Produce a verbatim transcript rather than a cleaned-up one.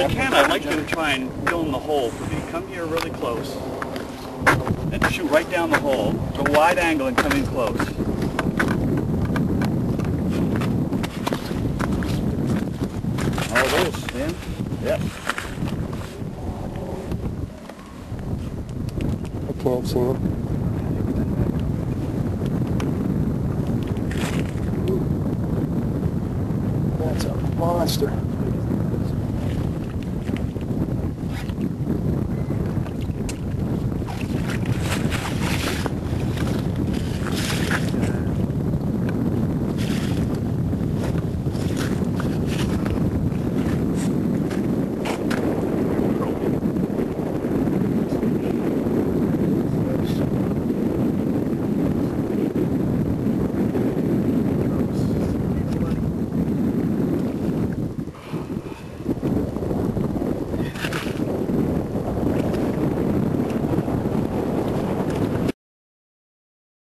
you can, I'd like you to try and film the hole. If you come here really close and shoot right down the hole, go wide angle and come in close. Oh, those, in? Yep. I can't see him. That's a monster.